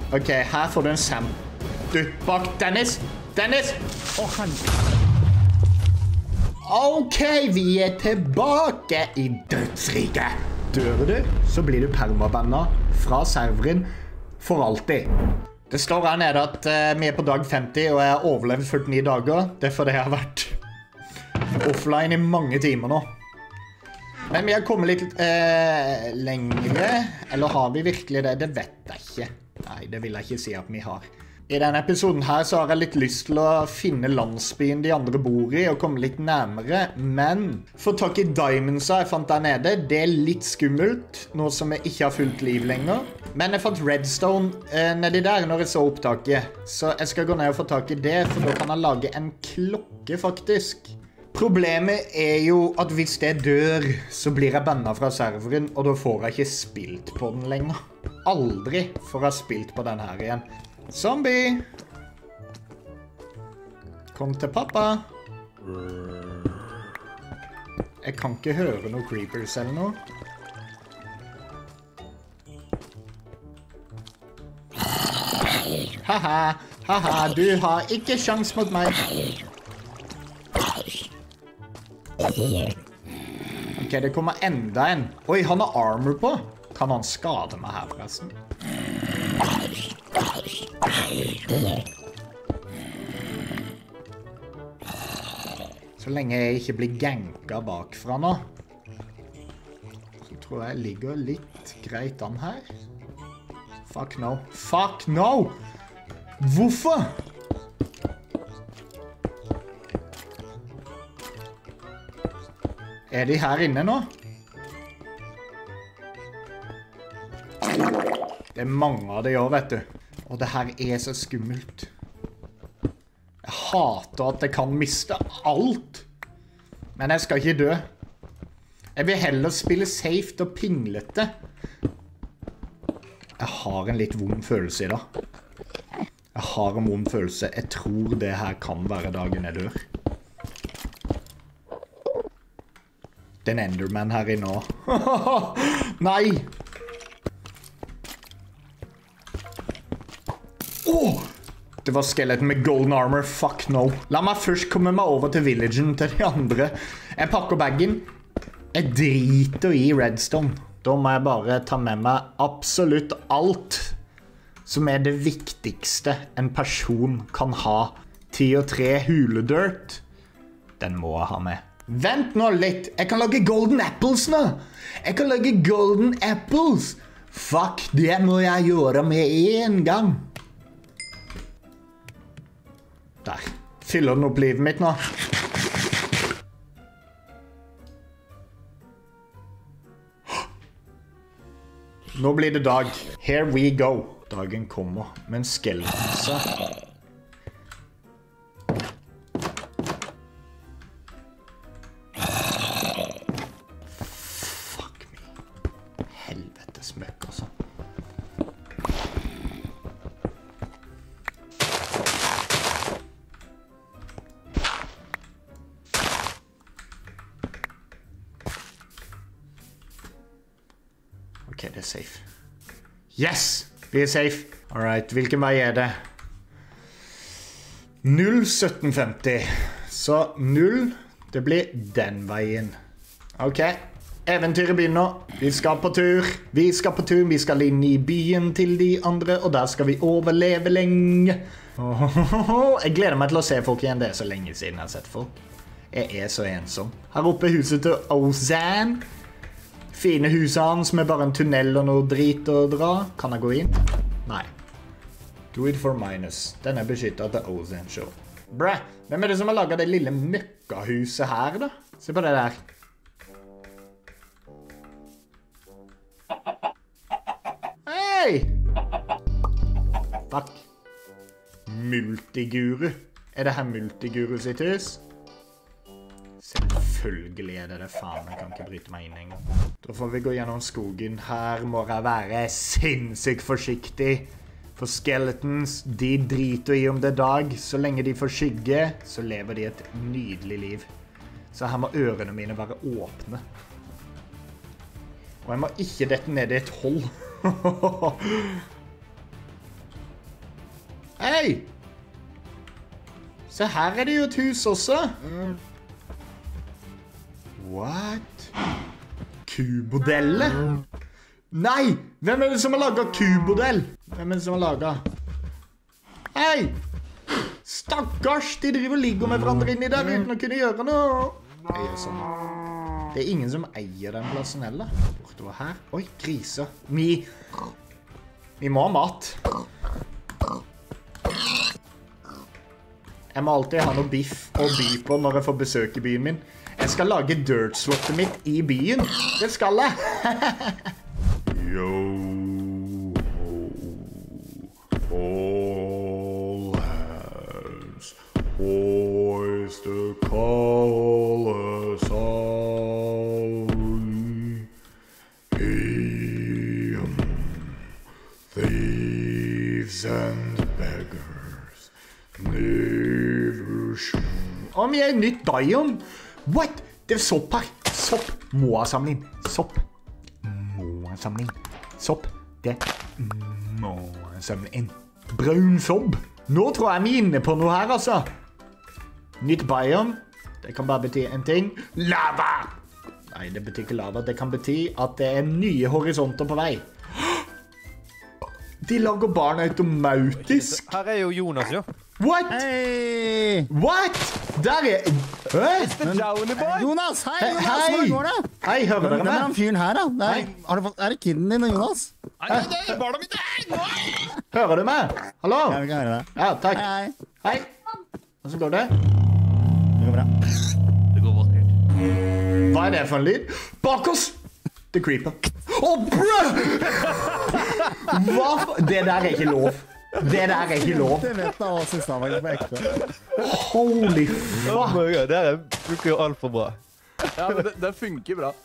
Ok, her får du en Sam. Du, bak Dennis! Dennis! Ok, vi er tilbake i dødsriket. Dør du, så blir du permabandet fra serveren for alltid. Det står her nede at vi er på dag 50, og jeg har overlevd 49 dager. Det er fordi jeg har vært offline i mange timer nå. Men vi har kommet litt lengre, eller har vi virkelig det? Det vet jeg ikke. Nei, det vil jeg ikke si at vi har. I denne episoden her så har jeg litt lyst til å finne landsbyen de andre bor i og komme litt nærmere, men få tak i diamondsa jeg fant der nede, det er litt skummelt, nå som jeg ikke har fullt liv lenger. Men jeg fant redstone nedi der når jeg så opptaket, så jeg skal gå ned og få tak i det, for da kan jeg lage en klokke faktisk. Problemet er jo at hvis det dør, så blir jeg bannet fra serveren, og da får jeg ikke spilt på den lenger. Aldri får jeg spilt på den her igjen. Zombie! Kom til pappa. Jeg kan ikke høre noen creepers eller noe. Haha, haha, du har ikke sjans mot meg. Ok, det kommer enda en. Oi, han har armor på. Kan han skade meg her forresten? Så lenge jeg ikke blir ganket bakfra nå, så tror jeg ligger litt greit an her. Fuck no. Fuck no! Hvorfor? Er de her inne nå? Det er mange av de også, vet du. Og det her er så skummelt. Jeg hater at jeg kan miste alt. Men jeg skal ikke dø. Jeg vil heller spille safe og pinglete. Jeg har en litt vond følelse i dag. Jeg har en vond følelse. Jeg tror det her kan være dagen jeg dør. Det er en Enderman her inne også. Nei! Åh! Det var skeletten med golden armor. Fuck no. La meg først komme meg over til villagen til de andre. Jeg pakker baggen. Jeg driter i redstone. Da må jeg bare ta med meg absolutt alt som er det viktigste en person kan ha. 10 og 3 huledirt. Den må jeg ha med. Vent nå litt. Jeg kan lage golden apples nå. Jeg kan lage golden apples. Fuck, det må jeg gjøre med en gang. Der. Fyller den opp livet mitt nå. Nå blir det dag. Here we go. Dagen kommer, men skeletonsa. Fuck me. Helvetes møkk, altså. Ok, det er safe. Yes! Vi er safe. Alright, hvilken vei er det? 0,1750. Så 0, det blir den veien. Ok, eventyret begynner. Vi skal på tur. Vi skal inn i byen til de andre, og der skal vi overleve lenge. Jeg gleder meg til å se folk igjen. Det er så lenge siden jeg har sett folk. Jeg er så ensom. Her oppe er huset til Ozan. Fine huset hans med bare en tunnel og noe drit å dra. Kan jeg gå inn? Nei. Do it for minus. Den er beskyttet til Ozan Show. Bræ, hvem er det som har laget det lille møkkahuset her da? Se på det der. Hei! Fuck. Multiguru. Er det her Multiguru sitt hus? Selvfølgelig er det det. Faen, jeg kan ikke bryte meg inn en gang. Da får vi gå gjennom skogen. Her må jeg være sinnssykt forsiktig. For skeletons, de driter i om det er dag. Så lenge de får skygge, så lever de et nydelig liv. Så her må ørene mine være åpne. Og jeg må ikke dette ned i et hold. Hei! Se, her er det jo et hus også. What? Kumodeller? Nei! Hvem er det som har laget kubodell? Hvem er det som har laget? Hei! Stakkars! De driver og ligger med hverandre inni der uten å kunne gjøre noe. Jeg gjør sånn. Det er ingen som eier den plassen heller. Bortover her. Oi, griser. Vi må ha mat. Jeg må alltid ha noe biff å by på når jeg får besøk i byen min. Jeg skal lage dirt-slottet mitt i byen. Det skal jeg. Yo, ho, all hands, hoist the colors on. Thieves and beggars, never should. Om jeg er nytt biome. What? Det er sopp her. Sopp. Må jeg samle inn. Sopp. Må jeg samle inn. Sopp. Det må jeg samle inn. Brun sopp. Nå tror jeg vi er inne på noe her, altså. Nytt biome. Det kan bare bety en ting. Lava! Nei, det betyr ikke lava. Det kan bety at det er nye horisonter på vei. De lager barn automatisk. Her er jo Jonas, jo. What? Hei! What? Der er... It's the Downy boy! Jonas, hei! Jonas, Hei! hvordan går det? Hei, hører dere Hvem er han meg? fyren her, da? Er det kiden din og Jonas? Nei, det er barna mine! Hører du meg? Hallo? Ja, vi kan høre det. Ja, takk. Hei. Hei. Hvordan går det? Det går bra. Det går vakkert. Hva er det for en lyd? Bak oss! The Creeper. Åh, bro! Hva? Det der er ikke lov. Det der er ikke lov. Det vet jeg også i stedet faktisk på ekte. Holy Oh fuck. my god, det her funker jo alt for bra. Ja, men det funker bra.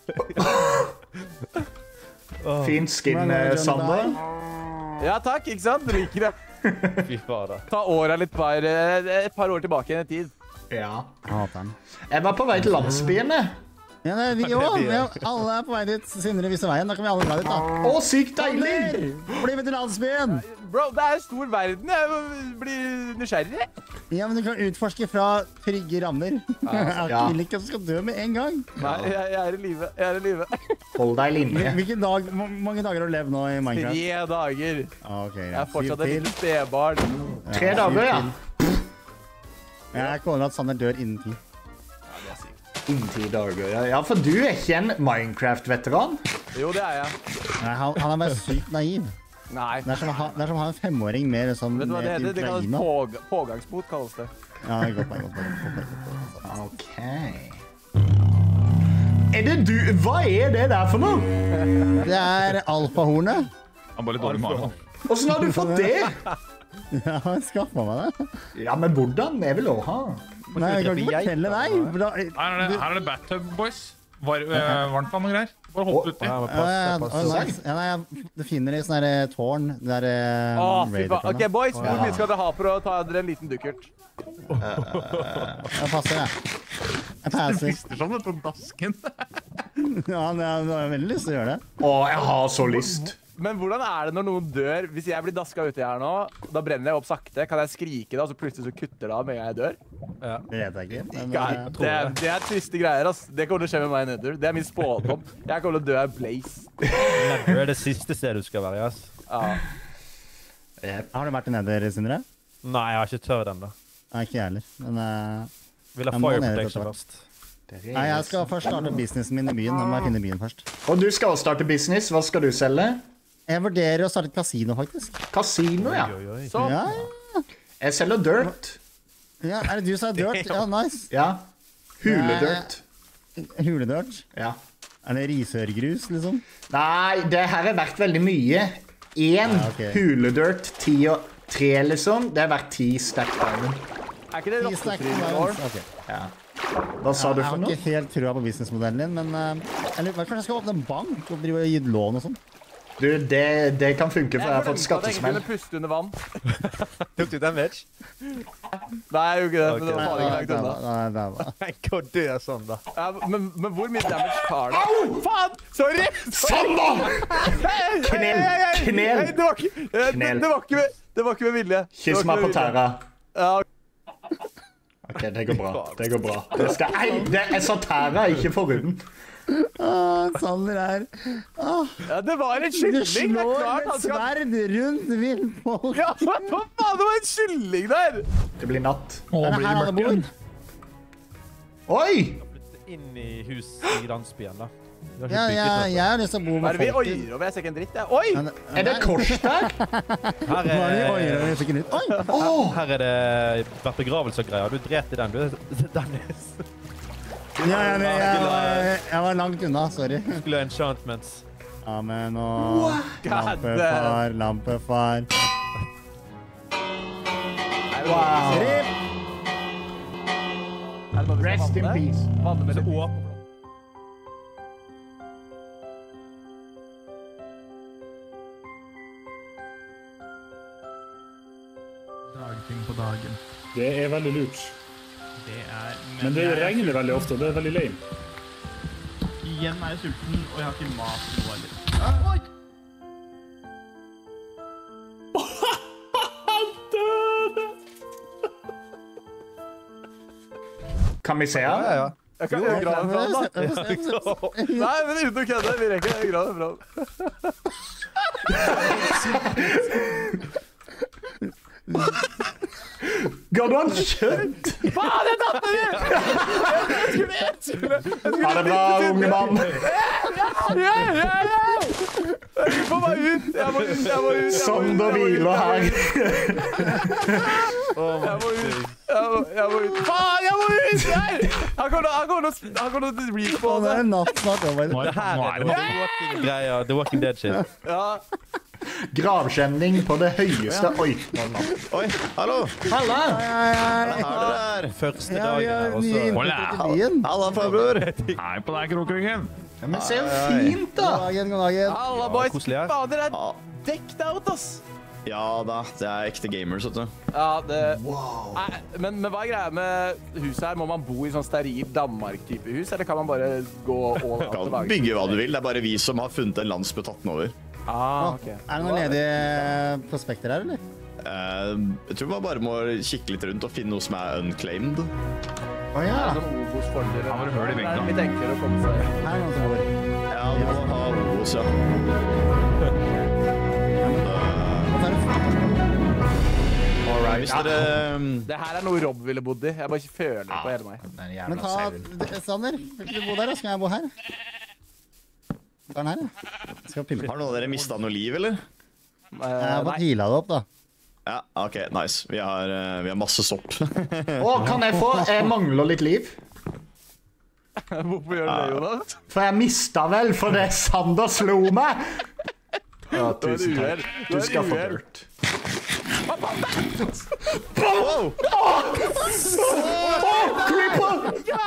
Fin skin, Hvordan går det, John Sander. Dye? Ja, takk, ikke sant? Du liker det. Fy fader. Ta året litt et par år tilbake igjen i tid. Ja. Jeg hater den. Jeg var på vei til landsbyene. Ja, det er vi også. Alle er på vei dit. Sindre viser veien. Da kan vi alle dra dit, da. Å, sykt deilig! Bli med til landsbyen! Bro, det er stor verden. Jeg blir nysgjerrig. Ja, men du kan utforske fra trygge rammer. Jeg vil ikke at du skal dø med en gang. Nei, jeg er i live. Jeg er i live. Hold deg i linje. Hvilken dag, hvor mange dager har du levd nå i Minecraft? 3 dager. Ok, Jeg ja. er fortsatt et 7 lite stebarn. 3 dager, ja. Jeg kaller at Sander dør innen 10. Innen 10 dager, ja. Ja, for du er ikke en Minecraft-veteran. Jo, det er jeg. Nei, han er bare sykt naiv. Nei. Det er som å ha en 5-åring mer sånn Vet du hva det heter? Det kalles Ukraina. pågangsmot, kalles det. Ja, godt poeng. Ok. Er det du? Hva er det der for noe? Det er alfahornet. Han er bare litt dårlig i magen. Hvordan har du fått det? Ja, jeg skaffet meg det. Ja, men hvordan? Jeg vil også ha. Nei, jeg kan ikke fortelle deg. Her er det Bathtub Boys. Varmt vann og greier. Bare hopp uti. Du finner det i sånne her tårn. Det der Fy faen. Ok, boys, hvor mye skal dere ha for å ta dere en liten dukkert? Jeg passer, jeg. Jeg passer. Frister sånn på dasken. Ja, jeg har veldig lyst til å gjøre det. Å, jeg har så lyst. Men hvordan er det når noen dør? Hvis jeg blir daska uti her nå, da brenner jeg opp sakte. Kan jeg skrike da, og så plutselig så kutter det av med en gang jeg dør? Det vet jeg ikke. Men, Det er triste greier, ass. Det kommer til å skje med meg neddur. Det er min spådom. Jeg kommer til å dø av blaze. Det er det siste stedet du skal være, ass. Ja. har du vært i Nether, Sindre? Nei, jeg har ikke tørt ennå. Nei, ikke jeg heller. Men Vil ha Jeg må fire ned etter protection hvert. først. nei, jeg skal først starte businessen min i byen. Da må jeg finne byen først. Og du skal også starte business. Hva skal du selge? Jeg vurderer å starte et kasino, faktisk. Kasino, ja. Oi, oi. Så, Ja, Jeg selger dirt. ja. Er det du som er dirt? Ja, nice. Ja. Huledirt. Huledirt? Ja. Er det risørgrus, liksom? Nei, det her er verdt veldig mye. En Ja, ok. huledirt, 10 og 3 liksom. Det er verdt 10 stack diamond. er ikke det I stack rottefryd år? Ok. Ja. Hva sa du Jeg for har noe? ikke helt trua på businessmodellen din, men kanskje jeg skal åpne en bank og drive og gi lån og sånn? Du, det kan funke, for jeg har fått glemte at jeg skattesmell. kunne puste under vann. Tok du damage? Nei, jeg gjorde ikke det. Men det Ok. var faen ikke langt unna. Nei. Hva det er sånn, da? Ja, men hvor mye damage tar det? Faen! Sorry! Sander! Knel! Knel! Det var ikke Knel. Det var ikke Det var ikke med vilje. Kyss meg på tæra. Ja, Ok, det går bra. Det går bra. Jeg sa tæra, ikke forhuden. Sander her. ja, det var en Du kylling. Det er slår klart med han skal... sverd rundt villfolk. Ja, hva faen? Det var en kylling der. Det blir natt. Å, Er det blir her det alle mørkt? bor? Oi! Inn i hus i landsbyen, da. Vi har ikke Ja, bygget noe. jeg har lyst til å bo Hva er med det vi folk. oier over? Jeg ser ikke en dritt, jeg. Oi! Er det et kors der? Her Hva er det er, Oi, jeg vet ikke nytt. Oi! her er det vært begravelse og greier. Du dret i den, du. Dennis. Ja, jeg var langt unna, sorry. Skulle ha enchantments. Amen og lampefar, lampefar. Wow. Rip! Er det noe vi Rest skal in vanne? peace. Vanne med Så litt åpner Dragting på dagen. Det er veldig lurt. Det er... Men det jeg- regner veldig ofte, og det er veldig lame. Igjen er jeg sulten, og jeg har ikke mat nå heller. Oi! Kan vi se Ja, han? ja. Jeg kan gjøre graven fra den, da. Nei, men uten å kødde. Vi rekker å gjøre graven fra den. Ga du han kjøtt? Faen, jeg tatt det! Jeg skulle... Ha det bra, unge mann. Ja! Få meg ut! Jeg må ut! Sander hviler her. Jeg må ut! Faen, jeg må ut! Han kommer til Og respawn. det er natt snart over. Nå Det her er er det The Walking greier. The Walking Dead shit. Ja. Gravskjenning på det høyeste. Oi, nå er det natt. Oi, hallo! Halla! Her dere er. Første Ja, vi dagen har her nye også. innflyttere til byen. Halla, farbror. Hei på deg, Krokryggen. Ja, men se jo fint, da. God dagen, god dagen. Alla boys. koselig her. Faen, dere er decked out, ass. Ja da, det er ekte gamers, vet du. Ja, det... Nei, men hva er greia med huset her? Må man bo i sånn steril Danmark-type hus, eller kan man bare gå all out Du og kan lage? bygge hva du vil, det er bare vi som har funnet en landsby og tatt den over. Ah, ok. Er det noen ledige prospekter her, eller? Jeg tror man bare må kikke litt rundt og finne noe som er unclaimed. Å ja. Sånn Obos-fordeler. Har du hørt i veggen, da? Det er litt enklere å komme seg. Her er noen som bor. Ja, du må ha Obos, ja. Hvis dere Det her er noe Rob ville bodd i. Jeg bare ikke føler det på hele meg. Den Men jævla ta, sauen. Sander, vil ikke du bo der, da? Skal jeg bo her? Ta den her, ja. Skal jeg pimpe. Har noen av dere mistet noe liv, eller? Jeg har Nei. fått heala det opp, da. Ja, ok, nice. Vi har masse sopp. Å, kan jeg få? Jeg mangler litt liv. Hvorfor gjør du det, Jonas? For jeg mista vel fordi Sander slo meg. Ja, Du er et tusen uhell. takk. Du Du er skal et få uhell. dirt. Creeper!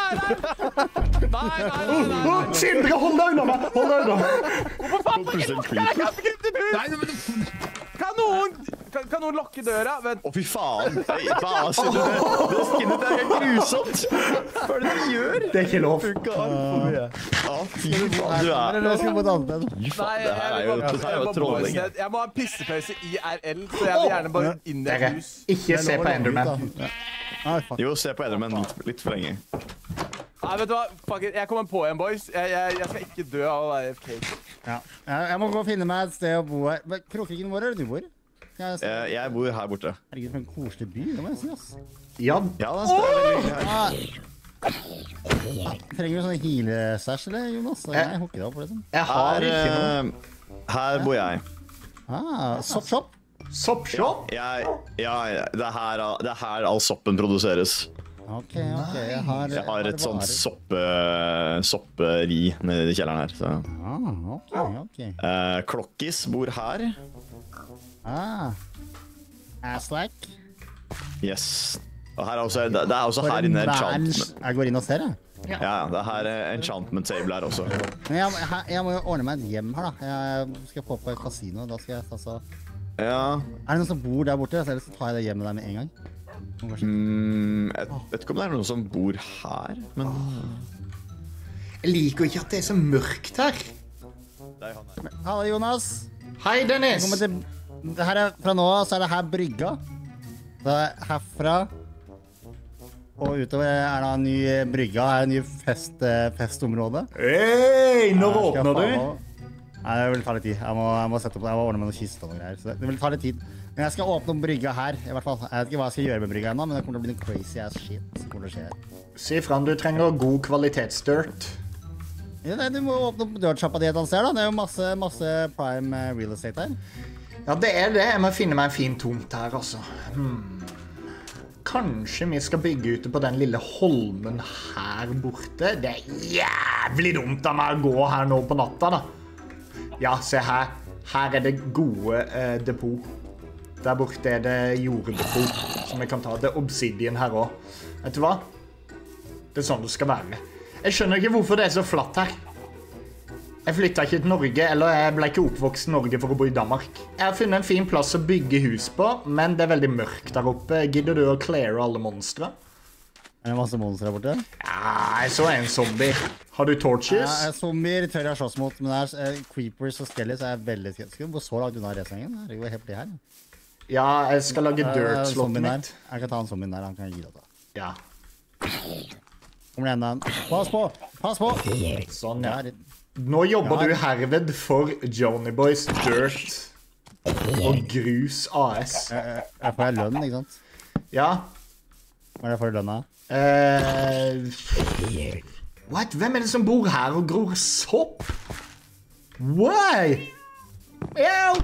Nei. Sindre, hold deg unna meg! Hold deg unna. Plutselig en creeper. Nei, men... Kan noen lukke døra? Vent. Å, fy faen! Hva ser du det? Det skinnet er helt grusomt! Hva er det du gjør? Det er ikke lov. Ja, fy faen, du er... Eller skal jeg bo et annet sted? Fy faen, det her er jo, det her er jo trolling. Jeg må ha en pissepause i RL, så jeg vil gjerne bare inn i Dere, et hus. ikke se på Enderman. Nei, fuck. Jo, se på Enderman litt for lenge. Nei, vet du hva? Fuck it. Jeg kommer på en, boys. Jeg skal ikke dø av å være FK. Ja. Jeg må gå og finne meg et sted å bo her. Men Krokryggen, hvor er det du bor? Jeg bor her borte. Herregud, for en koselig by, det må jeg si, ass. Ja, Ja, det er veldig her. Trenger du sånne healestæsj, eller, Jonas? Jeg hooker deg opp, liksom. jeg har ikke noe. Her bor jeg. Soppshop? Soppshop? Ja, det er her all soppen produseres. Ok, jeg har... Jeg har et sånt sopperi nede i kjelleren her. Så. Ok. Klokkis bor her. Aslack. Yes. Og her er også, det er også her inne enchantment. Jeg går inn og ser, jeg. Ja, det er her enchantment table her også. Men jeg må jo ordne meg et hjem her, da. Jeg skal få på et kasino, da skal jeg altså... Ja, Er det noen som bor der borte? Ellers så tar jeg det hjemmet der med en gang. jeg vet ikke om det er noen som bor her, men... Jeg liker ikke at det er så mørkt her. Hallo, Jonas. Hei, Dennis. Velkommen til det her er, fra nå av så er det her brygga. Så herfra og utover er det en ny brygga, er det en ny festområde. Hei, når åpner du? Nei, det vil ta litt tid. Jeg må sette opp, jeg må ordne med noen kiste og noen greier. Så det vil ta litt tid. Men jeg skal åpne opp brygga her, i hvert fall. Jeg vet ikke hva jeg skal gjøre med brygga ennå, men det kommer til å bli noe crazy ass shit som kommer til å skje her. Si Fran, du trenger god kvalitetsdirt. Ja, nei, du må åpne opp dirtshoppa di et annet sted da. Det er jo masse prime real estate her. Ja, det er det. Jeg må finne meg en fin tomt her, altså. Kanskje vi skal bygge ute på den lille holmen her borte. Det er jævlig dumt av meg å gå her nå på natta, da. Ja, se her. Her er det gode depot. Der borte er det jorddepot som jeg kan ta. Det er obsidian her også. Vet du hva? Det er sånn det skal være. Jeg skjønner ikke hvorfor det er så flatt her. Jeg flyttet ikke til Norge, eller jeg ble ikke oppvokst i Norge for å bo i Danmark. Jeg har funnet en fin plass å bygge hus på, men det er veldig mørkt der oppe. Gidder du å cleare alle monstre? Er det masse monstre her borte? Ja, jeg så en zombie. Har du torches? Ja, zombier tør jeg slåss mot, men det er creepers og skellies er veldig skeptisk. Hvor så langt unna resengen? Det går helt bli her. Ja, jeg skal lage dirt-slottet mitt. Jeg kan ta en zombie der, han kan gi det da. Ja. Kommer det enda en? Pass på! Pass på! Sånn, ja. Nå jobber du herved for Johnny Boys Dirt og Grus AS. Jeg får lønn, ikke sant? Ja. Hva er det for lønna? What? Hvem er det som bor her og gror sopp? Why? Hjelp!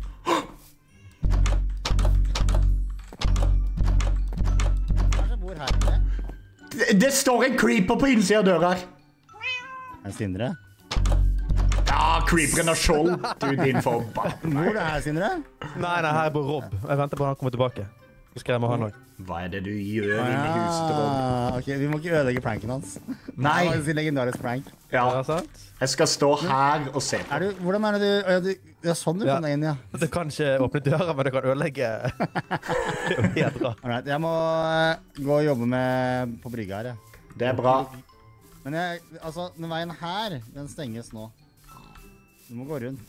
Det står en creeper på innsiden av døra her. Er det Sindre? Ja, creeperen har skjold. Du, din forbann. Hvor er det her, Sindre? Nei, her bor Rob. Jeg venter på at han kommer tilbake. Så skal jeg med han også. Hva er det du gjør inne i huset til Rob? Ok, vi må ikke ødelegge pranken hans. Nei. Det var en legendarisk prank. Ja, Ja, sant? jeg skal stå her og se på. Hvordan er det du... Det er sånn du Ja. kom deg inn, ja. Det kan ikke åpne døra, men det kan ødelegge. Det er jo helt bra. Alright, jeg må gå og jobbe på brygga her, ja. Det er bra. Men altså, den veien her, den stenges nå. Du må gå rundt.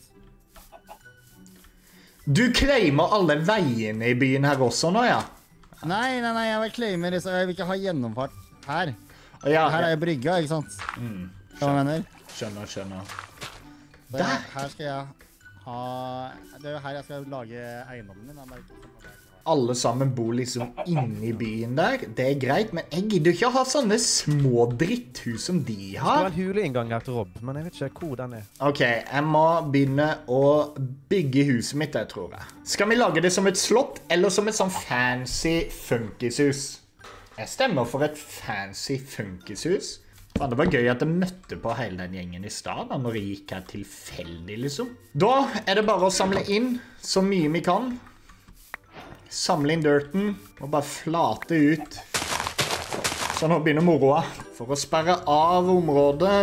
Du claimer alle veiene i byen her også nå, ja? Nei, jeg vil claime det, så jeg vil ikke ha gjennomfart her. Ja, Her er jo brygga, ikke sant? Hva jeg mener? skjønner. Så Der! her skal jeg ha... Det er jo her jeg skal lage eiendommen min. Alle sammen bor liksom inne i byen der. Det er greit, men jeg gidder ikke å ha sånne små dritthus som de Det har. var en huleinngang her til Rob, men jeg vet ikke hvor den er. Ok, jeg må begynne å bygge huset mitt, jeg tror jeg. Skal vi lage det som et slott, eller som et sånn fancy funkishus? Jeg stemmer for et fancy funkishus. Faen, det var gøy at jeg møtte på hele den gjengen i stad, da, når jeg gikk her tilfeldig, liksom. Da er det bare å samle inn så mye vi kan. Samle inn dirten, og bare flate ut. Så nå begynner moroa. For å sperre av området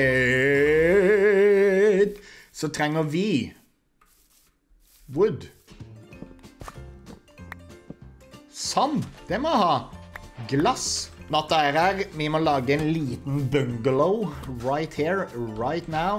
mitt, så trenger vi wood. Sand, det må jeg ha. Glass. Natta er her. Vi må lage en liten bungalow right here, right now.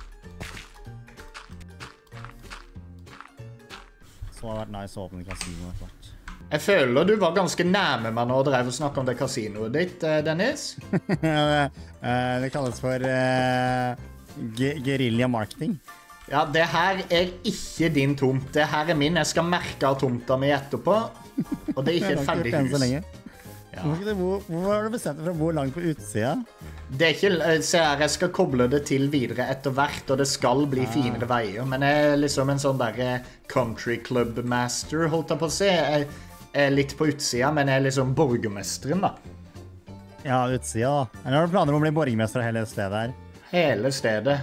Så har det vært nice å åpne kasinoet først. Jeg føler du var ganske nærme meg når du drev og snakket om det kasinoet ditt, Dennis. Det kalles for guerilla marketing. Ja, det her er ikke din tomt. Det her er min. Jeg skal merke av tomta mi etterpå. Og det er ikke et ferdig hus. Ja. Hvor har du bestemt deg for å bo langt på utsida? Det er ikke, se her, jeg skal koble det til videre etter hvert, og det skal bli finere veier. Men jeg er liksom en sånn der country club master, holdt jeg på å si. Jeg er litt på utsida, men jeg er liksom borgermesteren, da. Ja, utsida da. Eller har du planer om å bli borgermester av hele stedet her? Hele stedet.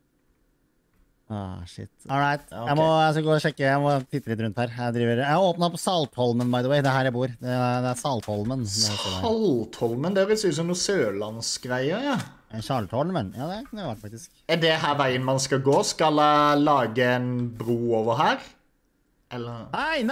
Shit. Alright, Ja, ok. jeg skal gå og sjekke, jeg må titte litt rundt her. Jeg har åpnet på Saltholmen, by the way. Det er her jeg bor. Det er Saltholmen. Saltholmen, det høres ut som noe sørlandsgreier, ja. Saltholmen? Ja, det kunne det vært faktisk. Er det her veien man skal gå? Skal jeg lage en bro over her? Eller? Nei!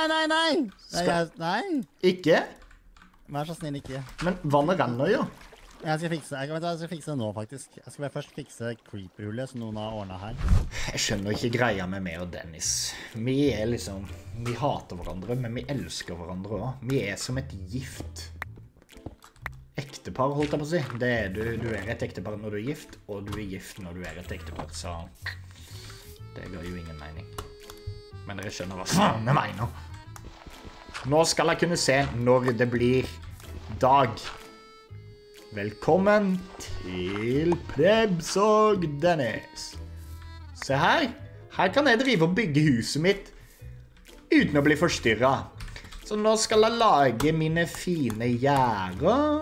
Skal- Nei! Ikke? Vær så snill, ikke. Men vannet renner jo. Jeg skal fikse det nå, faktisk. Jeg skal bare først fikse creeper-hullet som noen har ordnet her. Jeg skjønner ikke greia med meg og Dennis. Vi er liksom... Vi hater hverandre, men vi elsker hverandre også. Vi er som et gift. Ektepar, holdt jeg på å si. Det er du. Du er et ektepar når du er gift, og du er gift når du er et ektepar, så... Det ga jo ingen mening. Men dere skjønner hva faen jeg mener. Nå skal jeg kunne se når det blir dag. Velkommen til Prebz og Dennis. Se her. Her kan jeg drive og bygge huset mitt uten å bli forstyrret. Så nå skal jeg lage mine fine gjerder.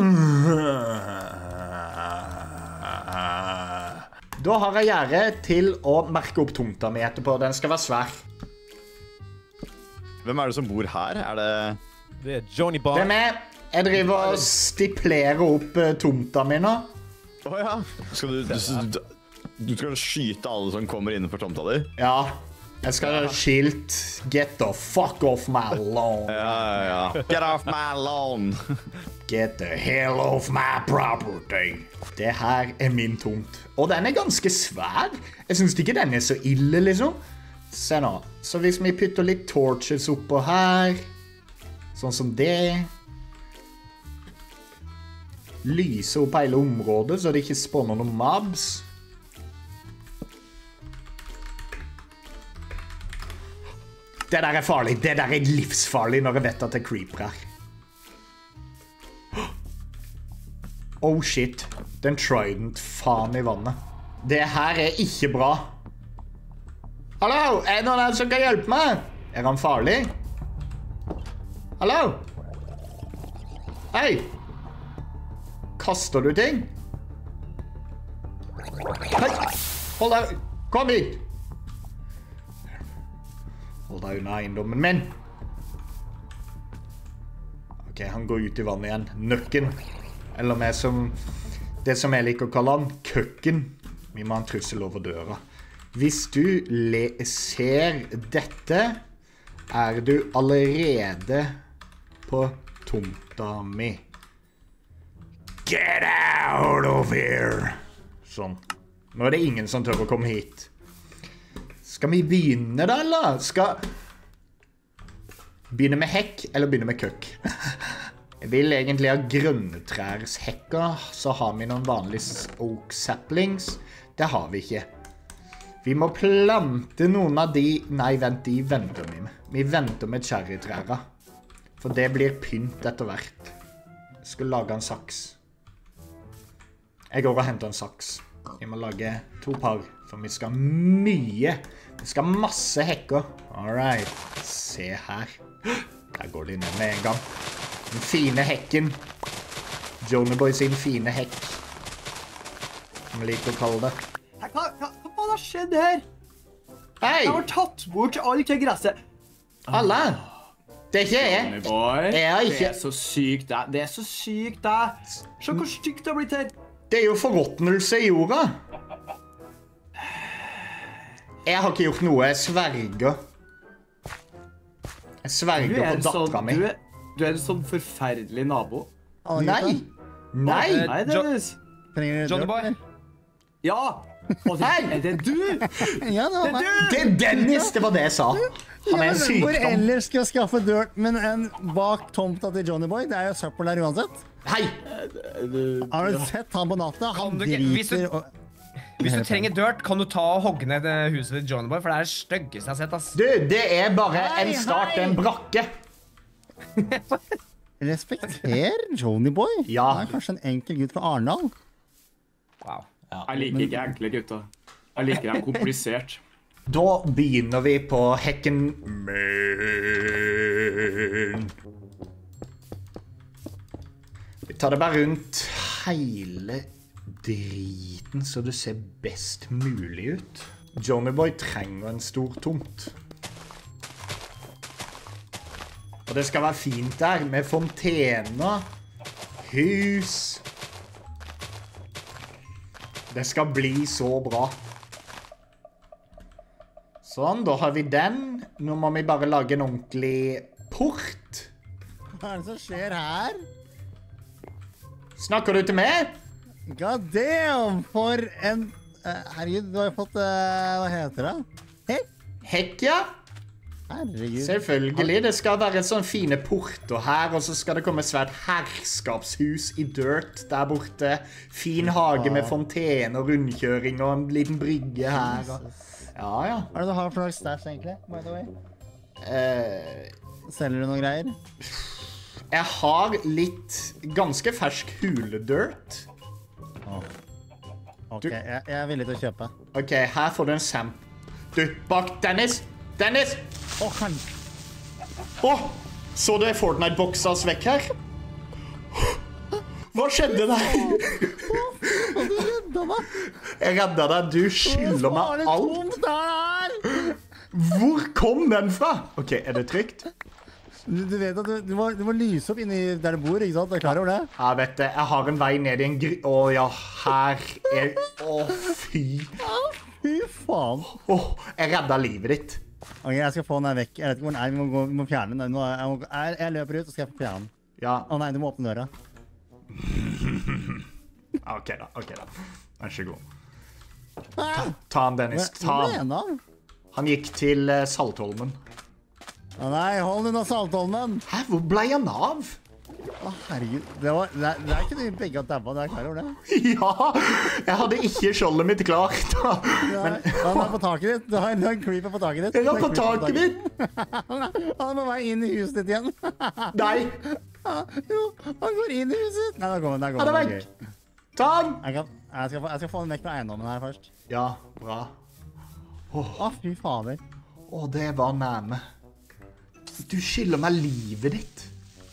Da har jeg gjerdet til å merke opp tomta mi etterpå. Den skal være svær. Hvem er det som bor her? Er det... Det er Johnny Bar. Det er meg. Jeg driver og stiplerer opp tomta mi nå. Åja. Skal du skal skyte alle som kommer innenfor tomta di? Ja. Jeg skal ha skilt Get the fuck off my lawn. Ja. Get off my lawn. Get the hell off my property. Det her er min tomt. Og den er ganske svær. Jeg synes ikke den er så ille, liksom. Se nå. Så hvis vi putter litt torches oppå her, sånn som det, lyse opp hele området så det ikke spawner noen mobs. Det der er farlig. Det der er livsfarlig når jeg vet at det er creeper her. Oh shit. Den trident faen i vannet. Det her er ikke bra. Hallo, er det noen som kan hjelpe meg? Er han farlig? Hallo? Hei! Kaster du ting? Hei! Hold deg! Kom hit! Hold deg unna eiendommen min. Ok, han går ut i vannet igjen. Nøkken. Eller med som... Det som jeg liker å kalle han, køkken. Vi må ha en trussel over døra. Hvis du ser dette, er du allerede på tomta mi. Get out of here! Sånn. Nå er det ingen som tør å komme hit. Skal vi begynne da, eller? Skal... Begynne med hekk, eller begynne med køkk? Jeg vil egentlig ha grønnetrærshekker, så har vi noen vanlige oak saplings. Det har vi ikke. Vi må plante noen av de... Nei, vent, de venter vi med. Vi venter med cherrytræra. For det blir pynt etter hvert. Jeg skal lage en saks. Jeg går og henter en saks. Vi må lage 2 par, for vi skal ha mye. Vi skal ha masse hekker. Alright. Se her. Der går de ned med en gang. Den fine hekken. Johnny Boy sin fine hekk. Som jeg liker å kalle det. Hva har skjedd her? Hei! Jeg har tatt bort alt til gresset. Alle! Det er ikke jeg. Boy, Jeg har ikke... det er så sykt, det. Det er så sykt, det. Se hvor stygt det har blitt her. Det er jo forråtnelse i jorda. Jeg har ikke gjort noe. Jeg sverger. Jeg sverger på datteren min. Du er en sånn forferdelig nabo. Nei! Nei! Nei, Dennis. Johnny Boy? Ja! Og det, Hei! er det du? Ja, det var meg. Det er Dennis, det var det jeg sa. Han er en Hvor sykdom. ellers skal jeg skaffe dirt, men en bak tomta til Johnny Boy? Det er jo søppel der uansett. Hei! Har du sett han på natta? Han Kan du ikke- hvis du- driter og... Hvis du trenger dirt, kan du ta og hogge ned det huset til Johnny Boy, for det er det styggeste jeg har sett, ass. Du, det er bare en Hei, start, hei! en brakke. Respekter Johnny Boy. Ja. Han er kanskje en enkel gutt fra Arendal. Wow. Jeg liker ikke enkle gutter. Jeg liker dem komplisert. Da begynner vi på hekken min. Vi tar det bare rundt hele driten, så det ser best mulig ut. Johnny Boy trenger en stor tomt. Og det skal være fint der, med fontener, hus. Det skal bli så bra. Sånn, da har vi den. Nå må vi bare lage en ordentlig port. Hva er det som skjer her? Snakker du til meg? God damn, for en... herregud, du har jo fått... hva heter det? Hekk? Hekk, ja. Herregud. Selvfølgelig. Det skal være sånn fine porter her, og så skal det komme svært herskapshus i dirt der borte. Fin hage med fontene og rundkjøring og en liten brygge her. Ja, ja. Hva er det du har for noe stash egentlig, by the way? Selger du noen greier? Jeg har litt ganske fersk huledirt. Ok, jeg er villig til å kjøpe. Ok, her får du en samp. Du, bak Dennis! Dennis! Han... Så du Fortnite-boksa oss vekk her? Hva skjedde der? Du redda meg! Jeg redda deg, du skylder meg alt. tomt der! Hvor kom den fra? Ok, er det trygt? Du vet at du må lyse opp inni der du bor, ikke sant? Er du klar over det? Ja, vet du, jeg har en vei ned i en ja, her er... fy. Fy faen. Jeg redda livet ditt. Ok, jeg skal få den her vekk. Jeg vet ikke hvor den er, vi må fjerne den. Jeg løper ut, og skal jeg få fjerne den. Ja. Nei, du må åpne døra. Ok da. Vær så god. Ta han, Dennis. Ta han. Han gikk til Saltholmen. Nei, hold unna Saltholmen. Hæ, hvor ble han av? Herregud, det er ikke du begge at dabba, det er klar over det. Ja, jeg hadde ikke skjoldet mitt klart. Han er på taket ditt. Du har en creeper på taket ditt. Jeg er på taket mitt. Han er på vei inn i huset ditt igjen. Nei. Jo, han går inn i huset. Nei, der kommer Han er vekk. Ta han. Jeg skal få den vekk fra eiendommen her først. Ja, bra. Fy fader. Det var nærme. Du skylder meg livet ditt.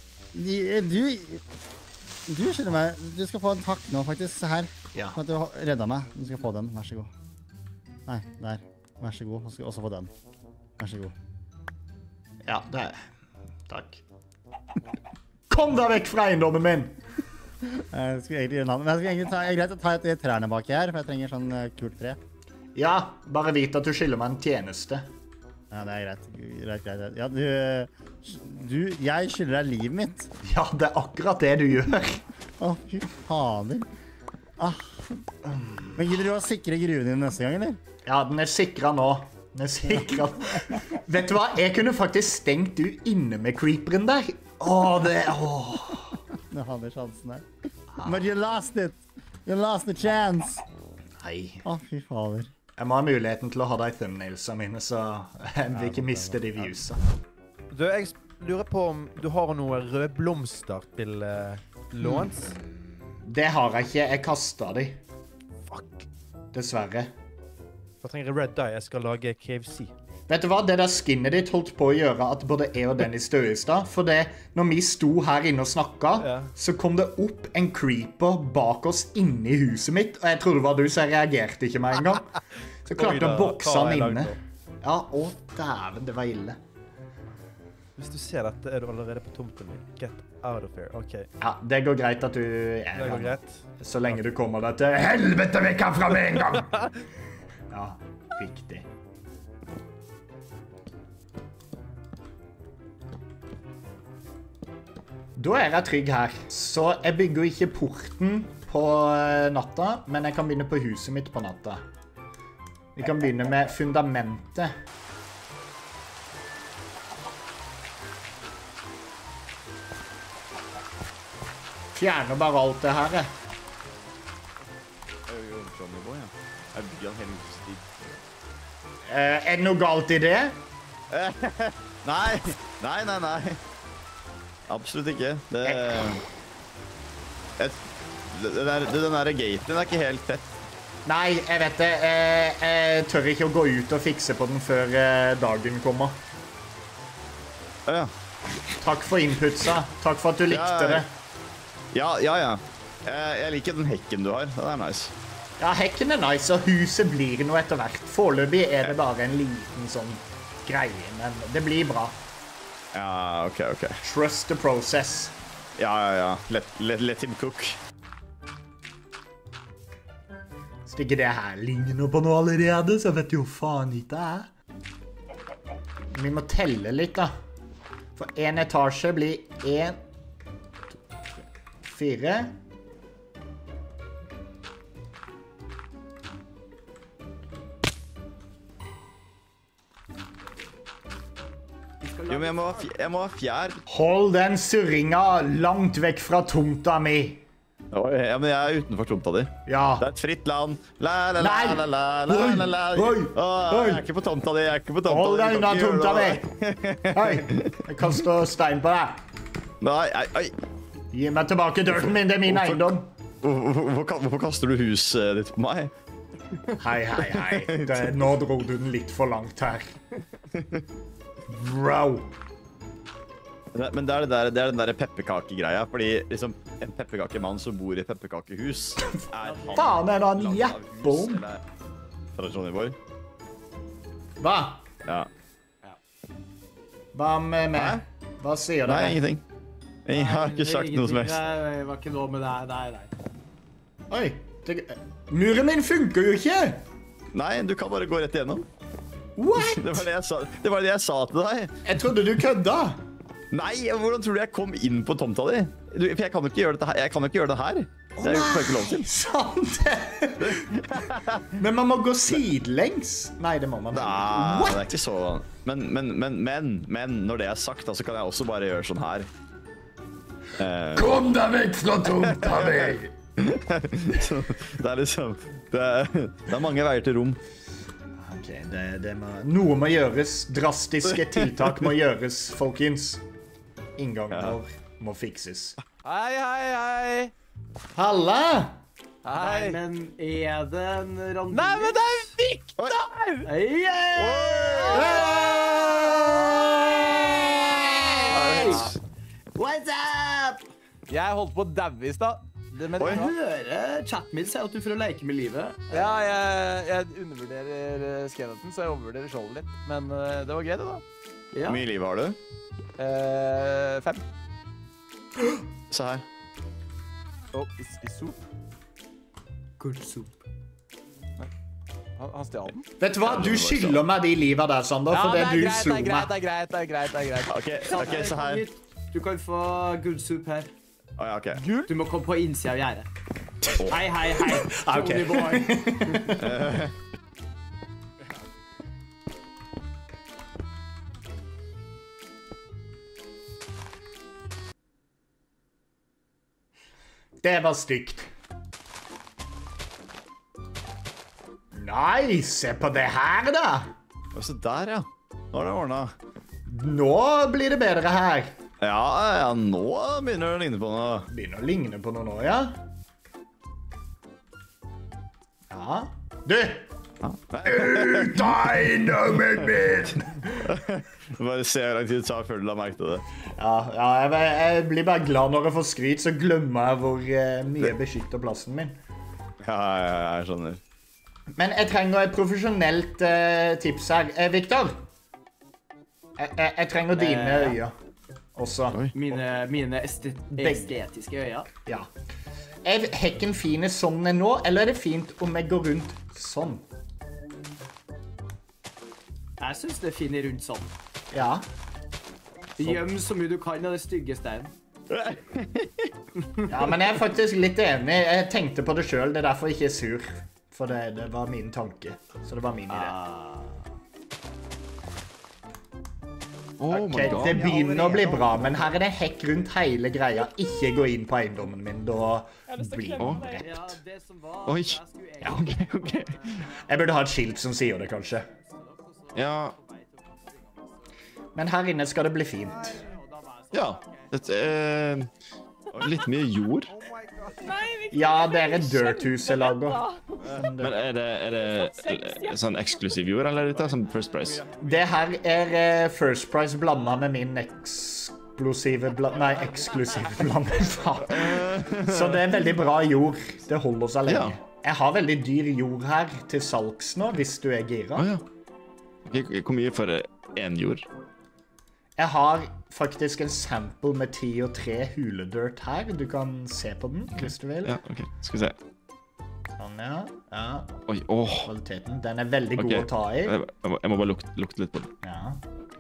Du skylder meg. Du skal få en takk nå, faktisk. Se her. Ja. For at du redda meg. Du skal få den. Vær så god. Nei, der. Vær så god. Du skal også få den. Vær så god. Ja, det er... Takk. Kom deg vekk fra eiendommen min! Jeg skulle egentlig gjøre en annen. Men jeg skal egentlig ta greit å ta et trærne baki her, for jeg trenger sånn kult tre. Ja, bare vit at du skylder meg en tjeneste. Ja, det er greit. Ja, jeg skylder deg livet mitt. Ja, det er akkurat det du gjør. Fy fader. Men gidder du å sikre gruven din neste gang, eller? Ja, den er sikret nå. Vet du hva? Jeg kunne faktisk stengt du inne med creeperen der. Du hadde sjansen der. But you lost it. You lost the chance. Nei. Fy fader. Jeg må ha muligheten til å ha de thumbnailsa mine, så jeg vil ikke miste de viewsa. Du, jeg lurer på om du har noen røde blomster til låns? Det har jeg ikke. Jeg kastet de. Fuck. Dessverre. Jeg trenger red dye. Jeg skal lage KFC. Vet du hva? Det der skinnet ditt holdt på å gjøre at både jeg og Dennis døde i stad. For det, når vi sto her inne og snakket, så kom det opp en creeper bak oss inne i huset mitt. Og jeg trodde det var du, så jeg reagerte ikke med en gang. Så jeg klarte å bokse han inne. Ja, dæven, det var ille. Hvis du ser dette, er du allerede på tomten min. Get out of here, ok. Ja, det går greit at du Det går greit. Så lenge du kommer deg til helvete vekk herfra med en gang! Ja, riktig. Da er jeg trygg her. Så jeg bygger ikke porten på natta, men jeg kan begynne på huset mitt på natta. Vi kan begynne med fundamentet. Fjerner bare alt det her. Er det noe galt i det? Nei. Absolutt ikke. Den der gaten er ikke helt tett. Nei, jeg vet det. Jeg tør ikke å gå ut og fikse på den før dagen kommer. Ja. Takk for inputsa. Takk for at du likte det. Ja. Jeg liker den hekken du har. Den er nice. Ja, hekken er nice, og huset blir noe etter hvert. Foreløpig er det bare en liten sånn greie, men det blir bra. Ja, ok. Trust the process. Ja. Let him cook. Hvis ikke det her ligner på noe allerede, så vet du jo faen ikke det er. Vi må telle litt da. For en etasje blir 1, 2, 3, 4, Jo, men jeg må ha fjær. Hold den surringa langt vekk fra tomta mi. Ja, men jeg er utenfor tomta di. Ja. Det er et fritt land. La, la, la, Nei. la, la, la, la, la. Oi, Jeg oi. er ikke på tomta di, jeg er ikke på tomta di. Hold deg Du unna kan ikke tomta mi. gjøre det. Hei, jeg kaster stein på deg. Nei, Gi meg tilbake dirten min, det er min eiendom. Hvorfor kaster du huset ditt på meg? Hei. Nå dro du den litt for langt her. Bro. Men det er den der pepperkakegreia, fordi liksom, en pepperkakemann som bor i et pepperkakehus er han Faen, er det en laget av jeppom? hus, eller tradisjonsnivåer? Hva? Ja. Hva med meg? Hva sier Nei, dere? ingenting. Jeg har ikke sagt noe som helst. Det var ikke noe med deg. Nei. Oi, muren min funker jo ikke. Nei, du kan bare gå rett igjennom. What? Det var det jeg sa til deg. Jeg trodde du kødda. Nei, hvordan tror du jeg kom inn på tomta di? For jeg kan jo ikke gjøre dette her. Jeg kan jo ikke gjøre det her. Det er jo ikke lov til. Sant det. Men man må gå sidelengs. Nei, det må man ikke. Nei, det er ikke så. Men når det er sagt, da, så kan jeg også bare gjøre sånn her. Kom deg vekk fra tomta mi. Så det er liksom det er mange veier til rom. Ok, noe må gjøres. Drastiske tiltak må gjøres, folkens. Innganger må fikses. Hei. Halla! Hei. Men er det en random? Nei, men det er Victor! What's up? Jeg holdt på å daue i stad. Men Jeg hører chatten min si at du får leke med livet. ja, jeg undervurderer skeleton, så jeg overvurderer skjoldet litt. Men det var gøy, det, da. Ja. Hvor mye liv har du? 5. Se her. I soup. Good soup. Han stjal den. Vet du hva? Du skylder meg de livet der, Sander, for det du slo meg. Det er greit. Ok, se her. Du kan få good soup her. Ja, ok. Du må komme på innsida av gjerdet. Hei. Ok. Tony boy. Det var stygt. Nei, se på det her, da. Se der, ja. Nå er det ordnet. Nå blir det bedre her. Ja, nå begynner det å ligne på noe. Begynner å ligne på noe nå, ja. Ja. Du! Ut av eiendommen min! Bare se hvor lang tid det tar før du la merke til det. Ja, jeg blir bare glad når jeg får skryt, så glemmer jeg hvor mye jeg beskytter plassen min. Ja, jeg skjønner. Men jeg trenger et profesjonelt tips her. Victor? Jeg trenger dine øyne også. Mine estetiske øyne. Ja. Er hekken fine sånn den er nå, eller er det fint om jeg går rundt sånn? Jeg synes det er fint rundt sånn. Ja. Gjem så mye du kan av det stygge steinen. Ja, men jeg er faktisk litt enig. Jeg tenkte på det selv, det er derfor jeg ikke er sur. For det var min tanke. Så det var min idé. Ok, det begynner å bli bra, men her er det hekk rundt hele greia. Ikke gå inn på eiendommen min, da blir den drept. Ja, det som var... Oi. Ja. Ok. Jeg burde ha et skilt som sier det, kanskje. Ja. Men her inne skal det bli fint. Ja. Dette er litt mye jord. Ja, det er et dirthus jeg lager. Men er det sånn eksklusiv jord, eller er det sånn First Price? Det her er First Price blandet med min eksklusive blanding. Så det er veldig bra jord. Det holder seg lenge. Jeg har veldig dyr jord her til salgs nå, hvis du er gira. Ja. Hvor mye for en jord? Jeg har faktisk en sample med 10 og 3 huledirt her. Du kan se på den, hvis du vil. Ja, ok. Skal vi se. Sånn, ja. Oi, Kvaliteten. Den er veldig god å ta i. Jeg må bare lukte litt på den. Ja.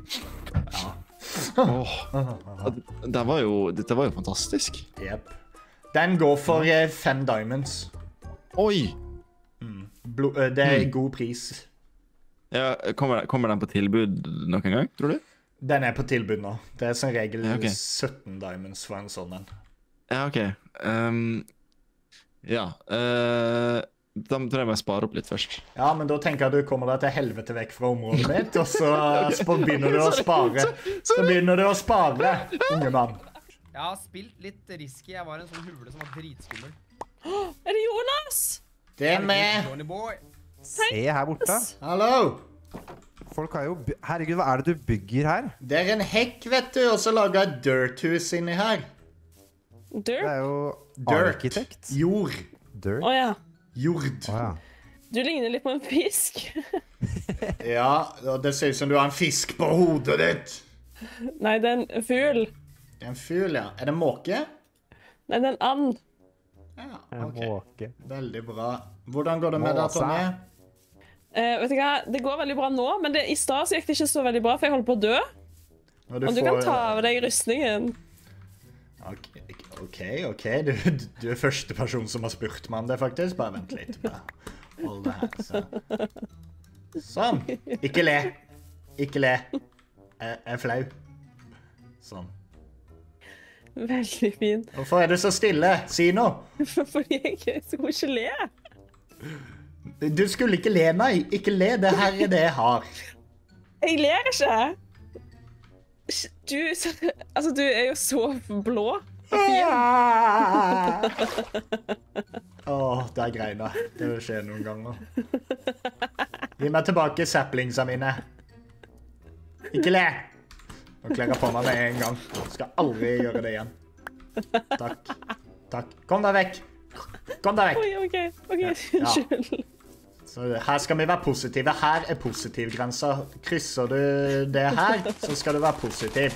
Dette var jo fantastisk. Jep. Den går for 5 diamonds. Oi! Det er god pris. Ja, kommer den på tilbud noen gang, tror du? Den er på tilbud nå. Det er som regel Ja, ok. 17 diamonds for en sånn en. Ja, OK. Da tror jeg må spare opp litt først. Ja, men da tenker jeg at du kommer deg til helvete vekk fra området mitt, og så begynner du å spare. Så begynner du å spare, unge mann. Jeg har spilt litt risky. Jeg var en sånn hule som var dritskummel. Er det Jonas? Det er meg. Johnny boy. Se her borte. Hallo. Folk har jo... Herregud, hva er det du bygger her? Det er en hekk, vet du, og så lager jeg et dirthus inni her. Det er jo Dirt. arkitekt. Jord. Dirt. Åja. Jord. Ja. Du ligner litt på en fisk. Ja, og det ser ut som du har en fisk på hodet ditt. Nei, det er en fugl. Det er en fugl, ja. Er det en måke? Nei, det er en and. Ja, En ok. måke. Veldig bra. Hvordan går det med deg, Måse. Tonje? Vet du hva? Det går veldig bra nå, men i stad så gikk det ikke så veldig bra, for jeg holdt på å dø. Når Om du kan ta av deg rustningen. OK. Du er første person som har spurt meg om det, faktisk. Bare vent litt. Bare hold det her, så. Sånn. Ikke le. Ikke le. Jeg er flau. Sånn. Veldig fin. Hvorfor er du så stille? Si noe. Fordi jeg skulle ikke le. Du skulle ikke le, nei. Ikke le. Det her er det jeg har. Jeg ler ikke. Du er jo så blå. Åh, der greina. Det vil skje noen ganger. Gi meg tilbake saplingsa mine. Ikke le. Nå kler jeg på meg med en gang. Jeg skal aldri gjøre det igjen. Takk. Takk. Kom deg vekk. Kom deg vekk. Oi, OK. Unnskyld. Så her skal vi være positive. Her er positivgrensa. Krysser du det her, så skal du være positiv.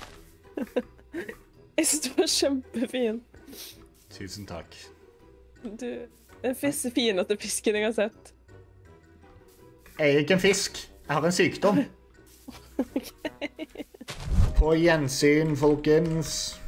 Jeg synes du var kjempefin. Tusen takk. Du er den fineste fisken jeg har sett. Jeg er ikke en fisk. Jeg har en sykdom. På gjensyn, folkens.